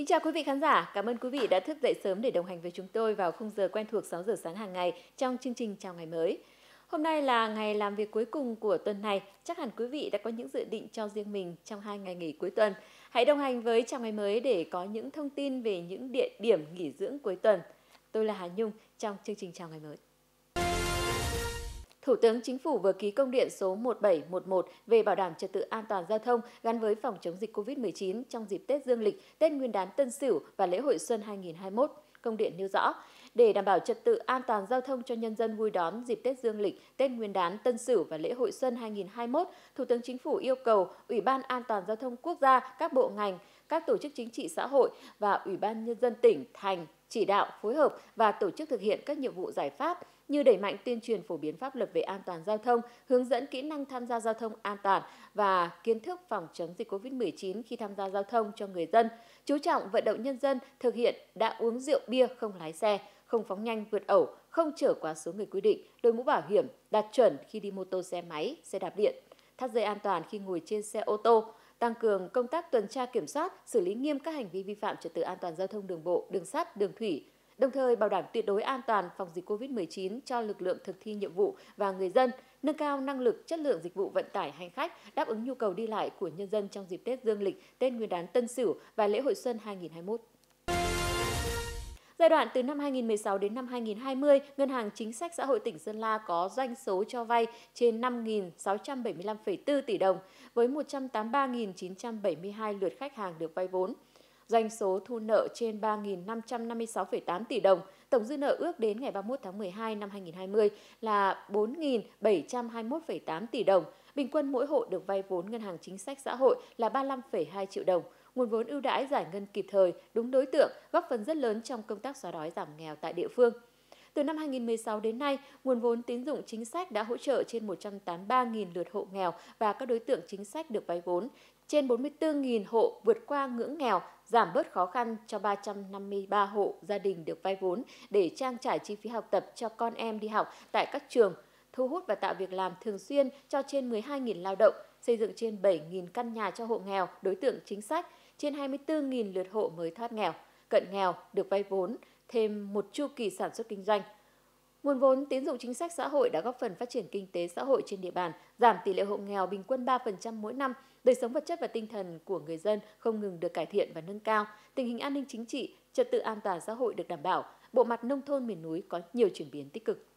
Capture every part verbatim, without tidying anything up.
chào quý vị khán giả, cảm ơn quý vị đã thức dậy sớm để đồng hành với chúng tôi vào khung giờ quen thuộc sáu giờ sáng hàng ngày trong chương trình Chào ngày mới. Hôm nay là ngày làm việc cuối cùng của tuần này, chắc hẳn quý vị đã có những dự định cho riêng mình trong hai ngày nghỉ cuối tuần. Hãy đồng hành với Chào ngày mới để có những thông tin về những địa điểm nghỉ dưỡng cuối tuần. Tôi là Hà Nhung trong chương trình Chào ngày mới. Thủ tướng Chính phủ vừa ký công điện số một bảy một một về bảo đảm trật tự an toàn giao thông gắn với phòng chống dịch Covid mười chín trong dịp Tết Dương lịch, Tết Nguyên đán Tân Sửu và lễ hội Xuân hai nghìn không trăm hai mươi mốt. Công điện nêu rõ, để đảm bảo trật tự an toàn giao thông cho nhân dân vui đón dịp Tết Dương lịch, Tết Nguyên đán Tân Sửu và lễ hội Xuân hai nghìn không trăm hai mươi mốt, Thủ tướng Chính phủ yêu cầu Ủy ban An toàn giao thông quốc gia, các bộ ngành, các tổ chức chính trị xã hội và Ủy ban Nhân dân tỉnh, thành chỉ đạo, phối hợp và tổ chức thực hiện các nhiệm vụ giải pháp như đẩy mạnh tuyên truyền phổ biến pháp luật về an toàn giao thông, hướng dẫn kỹ năng tham gia giao thông an toàn và kiến thức phòng chống dịch Covid mười chín khi tham gia giao thông cho người dân, chú trọng vận động nhân dân thực hiện đã uống rượu bia không lái xe, không phóng nhanh vượt ẩu, không chở quá số người quy định, đội mũ bảo hiểm, đạt chuẩn khi đi mô tô xe máy, xe đạp điện, thắt dây an toàn khi ngồi trên xe ô tô, tăng cường công tác tuần tra kiểm soát, xử lý nghiêm các hành vi vi phạm trật tự an toàn giao thông đường bộ, đường sắt, đường thủy, đồng thời bảo đảm tuyệt đối an toàn phòng dịch Covid mười chín cho lực lượng thực thi nhiệm vụ và người dân, nâng cao năng lực, chất lượng dịch vụ vận tải hành khách, đáp ứng nhu cầu đi lại của nhân dân trong dịp Tết Dương lịch, Tết Nguyên đán Tân Sửu và lễ hội Xuân hai nghìn không trăm hai mươi mốt. Giai đoạn từ năm hai nghìn không trăm mười sáu đến năm hai nghìn không trăm hai mươi, Ngân hàng Chính sách Xã hội tỉnh Sơn La có doanh số cho vay trên năm nghìn sáu trăm bảy mươi lăm phẩy bốn tỷ đồng, với một trăm tám mươi ba nghìn chín trăm bảy mươi hai lượt khách hàng được vay vốn. Doanh số thu nợ trên ba nghìn năm trăm năm mươi sáu phẩy tám tỷ đồng, tổng dư nợ ước đến ngày ba mươi mốt tháng mười hai năm hai nghìn không trăm hai mươi là bốn nghìn bảy trăm hai mươi mốt phẩy tám tỷ đồng. Bình quân mỗi hộ được vay vốn Ngân hàng Chính sách Xã hội là ba mươi lăm phẩy hai triệu đồng. Nguồn vốn ưu đãi giải ngân kịp thời, đúng đối tượng, góp phần rất lớn trong công tác xóa đói giảm nghèo tại địa phương. Từ năm hai nghìn không trăm mười sáu đến nay, nguồn vốn tín dụng chính sách đã hỗ trợ trên một trăm tám mươi ba nghìn lượt hộ nghèo và các đối tượng chính sách được vay vốn, trên bốn mươi tư nghìn hộ vượt qua ngưỡng nghèo, giảm bớt khó khăn cho ba trăm năm mươi ba hộ gia đình được vay vốn để trang trải chi phí học tập cho con em đi học tại các trường, thu hút và tạo việc làm thường xuyên cho trên mười hai nghìn lao động, xây dựng trên bảy nghìn căn nhà cho hộ nghèo, đối tượng chính sách, trên hai mươi tư nghìn lượt hộ mới thoát nghèo, cận nghèo được vay vốn, thêm một chu kỳ sản xuất kinh doanh. Nguồn vốn tín dụng chính sách xã hội đã góp phần phát triển kinh tế xã hội trên địa bàn, giảm tỷ lệ hộ nghèo bình quân ba phần trăm mỗi năm, đời sống vật chất và tinh thần của người dân không ngừng được cải thiện và nâng cao, tình hình an ninh chính trị, trật tự an toàn xã hội được đảm bảo, bộ mặt nông thôn miền núi có nhiều chuyển biến tích cực.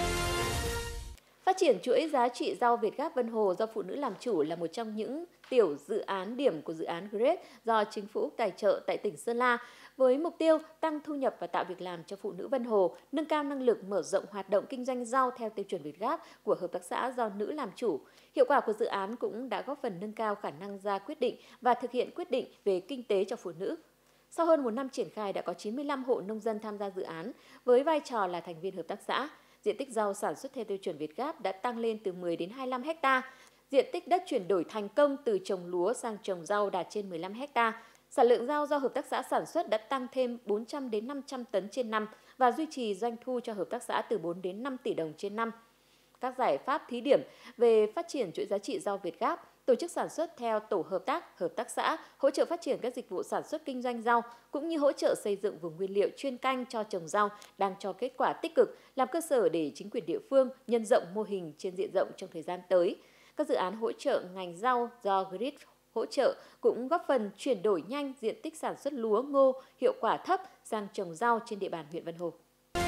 Phát triển chuỗi giá trị rau Việt Gáp Vân Hồ do phụ nữ làm chủ là một trong những tiểu dự án điểm của dự án Great do chính phủ tài trợ tại tỉnh Sơn La, với mục tiêu tăng thu nhập và tạo việc làm cho phụ nữ Vân Hồ, nâng cao năng lực mở rộng hoạt động kinh doanh rau theo tiêu chuẩn Việt Gáp của hợp tác xã do nữ làm chủ. Hiệu quả của dự án cũng đã góp phần nâng cao khả năng ra quyết định và thực hiện quyết định về kinh tế cho phụ nữ. Sau hơn một năm triển khai đã có chín mươi lăm hộ nông dân tham gia dự án với vai trò là thành viên hợp tác xã. Diện tích rau sản xuất theo tiêu chuẩn Việt Gáp đã tăng lên từ mười đến hai mươi lăm ha. Diện tích đất chuyển đổi thành công từ trồng lúa sang trồng rau đạt trên mười lăm ha. Sản lượng rau do hợp tác xã sản xuất đã tăng thêm bốn trăm đến năm trăm tấn trên năm và duy trì doanh thu cho hợp tác xã từ bốn đến năm tỷ đồng trên năm. Các giải pháp thí điểm về phát triển chuỗi giá trị rau Việt Gáp, tổ chức sản xuất theo tổ hợp tác, hợp tác xã, hỗ trợ phát triển các dịch vụ sản xuất kinh doanh rau, cũng như hỗ trợ xây dựng vùng nguyên liệu chuyên canh cho trồng rau đang cho kết quả tích cực, làm cơ sở để chính quyền địa phương nhân rộng mô hình trên diện rộng trong thời gian tới. Các dự án hỗ trợ ngành rau do Grid hỗ trợ cũng góp phần chuyển đổi nhanh diện tích sản xuất lúa ngô hiệu quả thấp sang trồng rau trên địa bàn huyện Vân Hồ.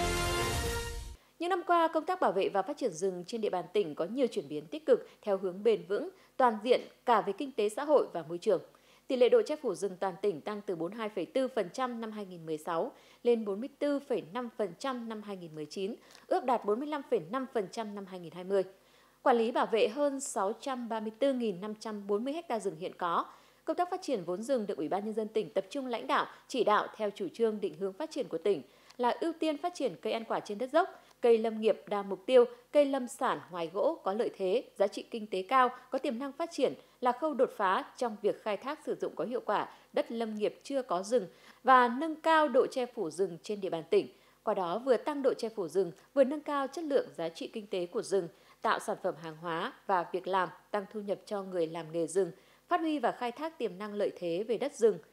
Những năm qua, công tác bảo vệ và phát triển rừng trên địa bàn tỉnh có nhiều chuyển biến tích cực theo hướng bền vững, toàn diện cả về kinh tế xã hội và môi trường. Tỷ lệ độ che phủ rừng toàn tỉnh tăng từ bốn mươi hai phẩy bốn phần trăm năm hai nghìn không trăm mười sáu lên bốn mươi tư phẩy năm phần trăm năm hai nghìn không trăm mười chín, ước đạt bốn mươi lăm phẩy năm phần trăm năm hai nghìn không trăm hai mươi. Quản lý bảo vệ hơn sáu trăm ba mươi tư nghìn năm trăm bốn mươi ha rừng hiện có. Công tác phát triển vốn rừng được Ủy ban Nhân dân tỉnh tập trung lãnh đạo, chỉ đạo theo chủ trương định hướng phát triển của tỉnh là ưu tiên phát triển cây ăn quả trên đất dốc, cây lâm nghiệp đa mục tiêu, cây lâm sản ngoài gỗ có lợi thế, giá trị kinh tế cao, có tiềm năng phát triển là khâu đột phá trong việc khai thác sử dụng có hiệu quả đất lâm nghiệp chưa có rừng và nâng cao độ che phủ rừng trên địa bàn tỉnh. Qua đó vừa tăng độ che phủ rừng, vừa nâng cao chất lượng giá trị kinh tế của rừng, tạo sản phẩm hàng hóa và việc làm, tăng thu nhập cho người làm nghề rừng, phát huy và khai thác tiềm năng lợi thế về đất rừng.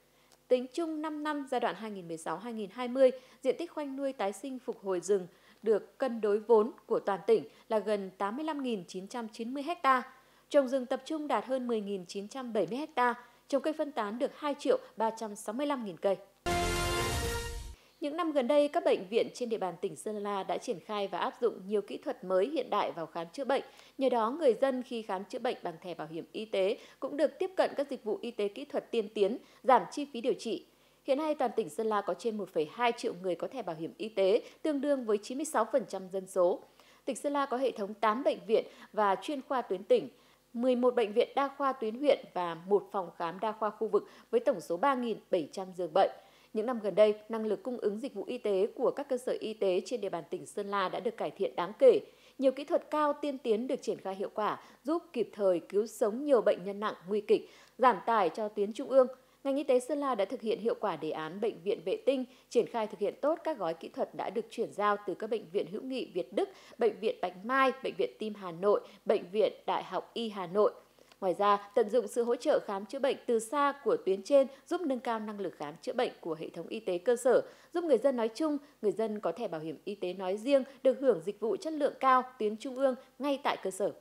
Tính chung năm năm giai đoạn hai nghìn không trăm mười sáu đến hai nghìn không trăm hai mươi, diện tích khoanh nuôi tái sinh phục hồi rừng được cân đối vốn của toàn tỉnh là gần tám mươi lăm nghìn chín trăm chín mươi ha. Trồng rừng tập trung đạt hơn mười nghìn chín trăm bảy mươi ha, trồng cây phân tán được hai triệu ba trăm sáu mươi lăm nghìn cây. Những năm gần đây, các bệnh viện trên địa bàn tỉnh Sơn La đã triển khai và áp dụng nhiều kỹ thuật mới hiện đại vào khám chữa bệnh. Nhờ đó, người dân khi khám chữa bệnh bằng thẻ bảo hiểm y tế cũng được tiếp cận các dịch vụ y tế kỹ thuật tiên tiến, giảm chi phí điều trị. Hiện nay, toàn tỉnh Sơn La có trên một phẩy hai triệu người có thẻ bảo hiểm y tế, tương đương với chín mươi sáu phần trăm dân số. Tỉnh Sơn La có hệ thống tám bệnh viện và chuyên khoa tuyến tỉnh, mười một bệnh viện đa khoa tuyến huyện và một phòng khám đa khoa khu vực với tổng số ba nghìn bảy trăm giường bệnh. Những năm gần đây, năng lực cung ứng dịch vụ y tế của các cơ sở y tế trên địa bàn tỉnh Sơn La đã được cải thiện đáng kể. Nhiều kỹ thuật cao tiên tiến được triển khai hiệu quả, giúp kịp thời cứu sống nhiều bệnh nhân nặng, nguy kịch, giảm tải cho tuyến trung ương. Ngành y tế Sơn La đã thực hiện hiệu quả đề án bệnh viện vệ tinh, triển khai thực hiện tốt các gói kỹ thuật đã được chuyển giao từ các bệnh viện hữu nghị Việt Đức, bệnh viện Bạch Mai, bệnh viện Tim Hà Nội, bệnh viện Đại học Y Hà Nội. Ngoài ra, tận dụng sự hỗ trợ khám chữa bệnh từ xa của tuyến trên giúp nâng cao năng lực khám chữa bệnh của hệ thống y tế cơ sở, giúp người dân nói chung, người dân có thẻ bảo hiểm y tế nói riêng được hưởng dịch vụ chất lượng cao tuyến trung ương ngay tại cơ sở.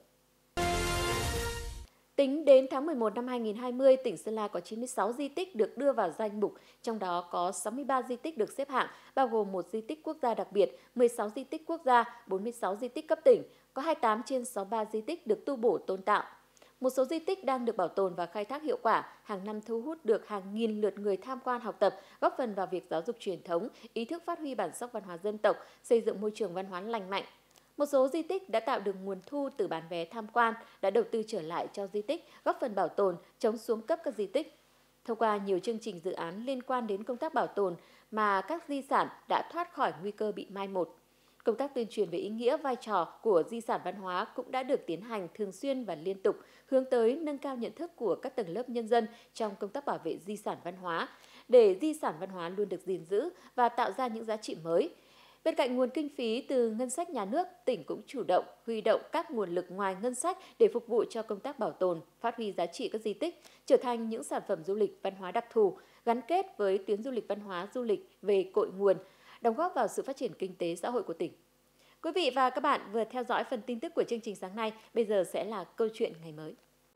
Tính đến tháng mười một năm hai nghìn không trăm hai mươi, tỉnh Sơn La có chín mươi sáu di tích được đưa vào danh mục, trong đó có sáu mươi ba di tích được xếp hạng, bao gồm một di tích quốc gia đặc biệt, mười sáu di tích quốc gia, bốn mươi sáu di tích cấp tỉnh, có hai mươi tám trên sáu mươi ba di tích được tu bổ tôn tạo. Một số di tích đang được bảo tồn và khai thác hiệu quả, hàng năm thu hút được hàng nghìn lượt người tham quan học tập, góp phần vào việc giáo dục truyền thống, ý thức phát huy bản sắc văn hóa dân tộc, xây dựng môi trường văn hóa lành mạnh. Một số di tích đã tạo được nguồn thu từ bán vé tham quan, đã đầu tư trở lại cho di tích, góp phần bảo tồn, chống xuống cấp các di tích. Thông qua nhiều chương trình dự án liên quan đến công tác bảo tồn mà các di sản đã thoát khỏi nguy cơ bị mai một. Công tác tuyên truyền về ý nghĩa vai trò của di sản văn hóa cũng đã được tiến hành thường xuyên và liên tục, hướng tới nâng cao nhận thức của các tầng lớp nhân dân trong công tác bảo vệ di sản văn hóa, để di sản văn hóa luôn được gìn giữ và tạo ra những giá trị mới. Bên cạnh nguồn kinh phí từ ngân sách nhà nước, tỉnh cũng chủ động huy động các nguồn lực ngoài ngân sách để phục vụ cho công tác bảo tồn, phát huy giá trị các di tích, trở thành những sản phẩm du lịch văn hóa đặc thù, gắn kết với tuyến du lịch văn hóa du lịch về cội nguồn, đóng góp vào sự phát triển kinh tế xã hội của tỉnh. Quý vị và các bạn vừa theo dõi phần tin tức của chương trình sáng nay, bây giờ sẽ là câu chuyện ngày mới.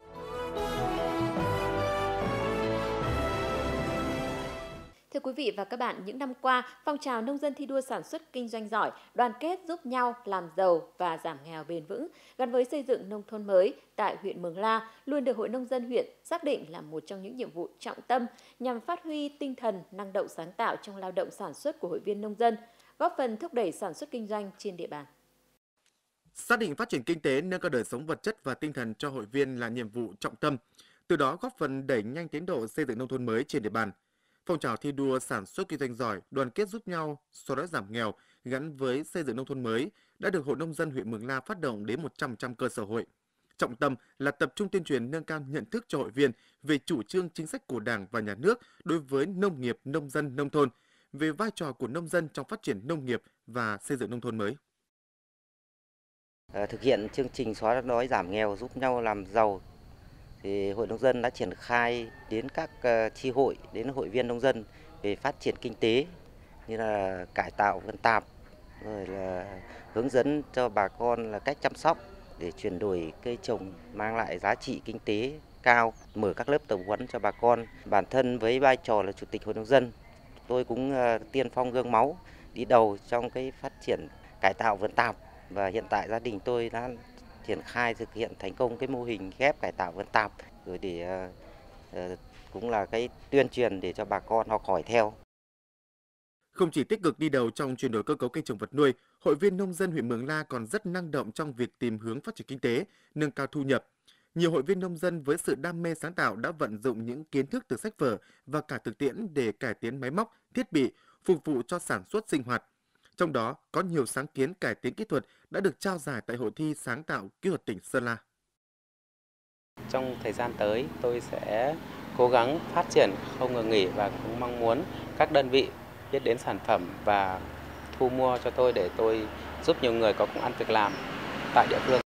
Thưa quý vị và các bạn, những năm qua, phong trào nông dân thi đua sản xuất kinh doanh giỏi, đoàn kết giúp nhau làm giàu và giảm nghèo bền vững, gắn với xây dựng nông thôn mới tại huyện Mường La luôn được Hội Nông dân huyện xác định là một trong những nhiệm vụ trọng tâm nhằm phát huy tinh thần năng động sáng tạo trong lao động sản xuất của hội viên nông dân, góp phần thúc đẩy sản xuất kinh doanh trên địa bàn. Xác định phát triển kinh tế, nâng cao đời sống vật chất và tinh thần cho hội viên là nhiệm vụ trọng tâm, từ đó góp phần đẩy nhanh tiến độ xây dựng nông thôn mới trên địa bàn. Phong trào thi đua sản xuất kinh doanh giỏi, đoàn kết giúp nhau, xóa đói giảm nghèo gắn với xây dựng nông thôn mới đã được Hội Nông dân huyện Mường La phát động đến một trăm phần trăm cơ sở hội. Trọng tâm là tập trung tuyên truyền nâng cao nhận thức cho hội viên về chủ trương chính sách của Đảng và Nhà nước đối với nông nghiệp, nông dân, nông thôn, về vai trò của nông dân trong phát triển nông nghiệp và xây dựng nông thôn mới. Thực hiện chương trình xóa đói giảm nghèo giúp nhau làm giàu, thì Hội Nông dân đã triển khai đến các chi hội, đến hội viên nông dân về phát triển kinh tế như là cải tạo vườn tạp, rồi là hướng dẫn cho bà con là cách chăm sóc để chuyển đổi cây trồng mang lại giá trị kinh tế cao, mở các lớp tập huấn cho bà con. Bản thân với vai trò là chủ tịch Hội Nông dân, tôi cũng tiên phong gương máu đi đầu trong cái phát triển cải tạo vườn tạp, và hiện tại gia đình tôi đã triển khai thực hiện thành công cái mô hình ghép cải tạo vườn tạp, rồi để uh, cũng là cái tuyên truyền để cho bà con học hỏi theo. Không chỉ tích cực đi đầu trong chuyển đổi cơ cấu cây trồng vật nuôi, hội viên nông dân huyện Mường La còn rất năng động trong việc tìm hướng phát triển kinh tế, nâng cao thu nhập. Nhiều hội viên nông dân với sự đam mê sáng tạo đã vận dụng những kiến thức từ sách vở và cả thực tiễn để cải tiến máy móc, thiết bị, phục vụ cho sản xuất sinh hoạt. Trong đó có nhiều sáng kiến cải tiến kỹ thuật đã được trao giải tại Hội thi sáng tạo kỹ thuật tỉnh Sơn La. Trong thời gian tới, tôi sẽ cố gắng phát triển không ngừng nghỉ và cũng mong muốn các đơn vị biết đến sản phẩm và thu mua cho tôi để tôi giúp nhiều người có công ăn việc làm tại địa phương.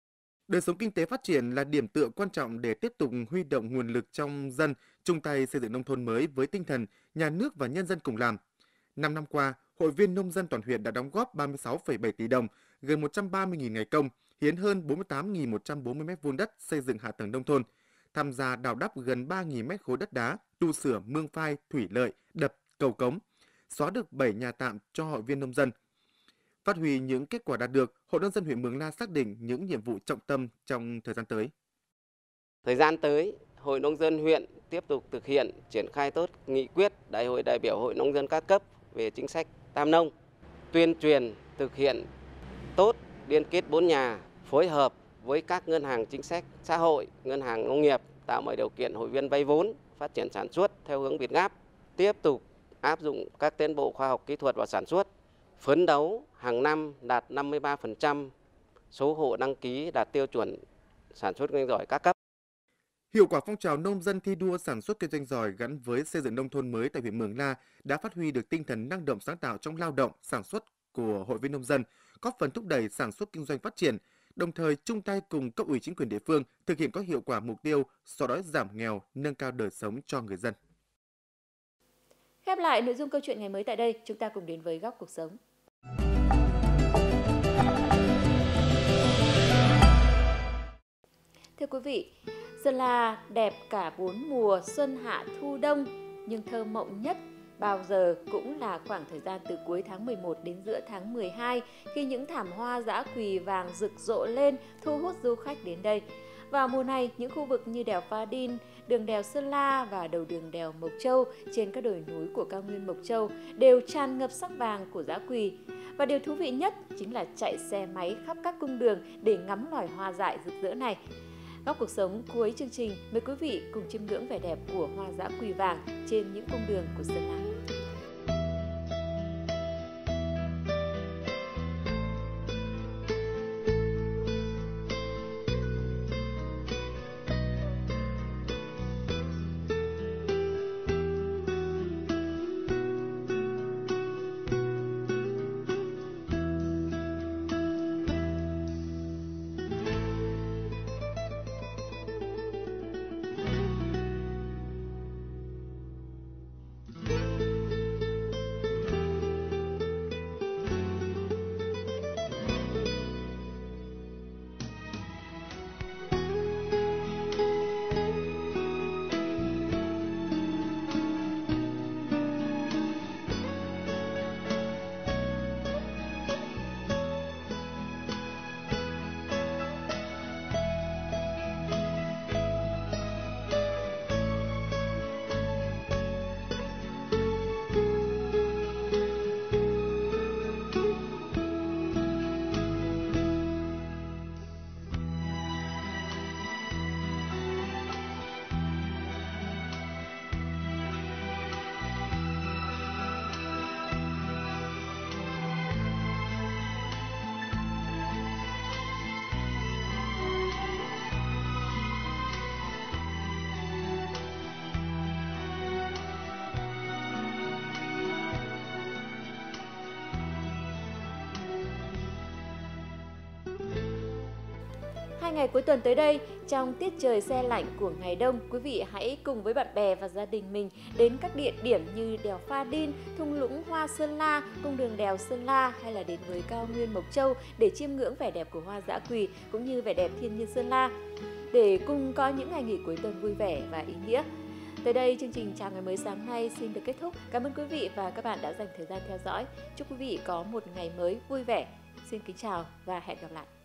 Đời sống kinh tế phát triển là điểm tựa quan trọng để tiếp tục huy động nguồn lực trong dân, chung tay xây dựng nông thôn mới với tinh thần nhà nước và nhân dân cùng làm. Năm năm qua, Hội viên Nông dân toàn huyện đã đóng góp ba mươi sáu phẩy bảy tỷ đồng, gần một trăm ba mươi nghìn ngày công, hiến hơn bốn mươi tám nghìn một trăm bốn mươi mét vuông đất xây dựng hạ tầng nông thôn, tham gia đào đắp gần ba nghìn mét khối đất đá, tu sửa mương phai, thủy lợi, đập, cầu cống, xóa được bảy nhà tạm cho hội viên nông dân. Phát huy những kết quả đạt được, Hội nông dân huyện Mường La xác định những nhiệm vụ trọng tâm trong thời gian tới. Thời gian tới, Hội nông dân huyện tiếp tục thực hiện triển khai tốt nghị quyết Đại hội đại biểu Hội nông dân các cấp về chính sách tam nông, tuyên truyền thực hiện tốt liên kết bốn nhà, phối hợp với các ngân hàng chính sách xã hội, ngân hàng nông nghiệp tạo mọi điều kiện hội viên vay vốn, phát triển sản xuất theo hướng Việt Gáp, tiếp tục áp dụng các tiến bộ khoa học kỹ thuật vào sản xuất, phấn đấu hàng năm đạt năm mươi ba phần trăm số hộ đăng ký đạt tiêu chuẩn sản xuất kinh doanh giỏi các cấp. Hiệu quả phong trào nông dân thi đua sản xuất kinh doanh giỏi gắn với xây dựng nông thôn mới tại huyện Mường La đã phát huy được tinh thần năng động sáng tạo trong lao động, sản xuất của hội viên nông dân, góp phần thúc đẩy sản xuất kinh doanh phát triển, đồng thời chung tay cùng cấp ủy chính quyền địa phương thực hiện có hiệu quả mục tiêu xóa đói giảm nghèo, nâng cao đời sống cho người dân. Khép lại nội dung câu chuyện ngày mới tại đây, chúng ta cùng đến với góc cuộc sống. Thưa quý vị, Sơn La đẹp cả bốn mùa xuân hạ thu đông, nhưng thơ mộng nhất bao giờ cũng là khoảng thời gian từ cuối tháng mười một đến giữa tháng mười hai, khi những thảm hoa dã quỳ vàng rực rộ lên thu hút du khách đến đây. Vào mùa này, những khu vực như đèo Pha Đin, đường đèo Sơn La và đầu đường đèo Mộc Châu trên các đồi núi của cao nguyên Mộc Châu đều tràn ngập sắc vàng của dã quỳ. Và điều thú vị nhất chính là chạy xe máy khắp các cung đường để ngắm loài hoa dại rực rỡ này. Góc cuộc sống cuối chương trình, mời quý vị cùng chiêm ngưỡng vẻ đẹp của hoa dã quỳ vàng trên những cung đường của Sơn La. Hai ngày cuối tuần tới đây, trong tiết trời se lạnh của ngày đông, quý vị hãy cùng với bạn bè và gia đình mình đến các địa điểm như đèo Pha Đin, thung lũng hoa Sơn La, cung đường đèo Sơn La hay là đến với cao nguyên Mộc Châu để chiêm ngưỡng vẻ đẹp của hoa dã quỳ cũng như vẻ đẹp thiên nhiên Sơn La, để cùng có những ngày nghỉ cuối tuần vui vẻ và ý nghĩa. Tới đây, chương trình Chào Ngày Mới sáng nay xin được kết thúc. Cảm ơn quý vị và các bạn đã dành thời gian theo dõi. Chúc quý vị có một ngày mới vui vẻ. Xin kính chào và hẹn gặp lại.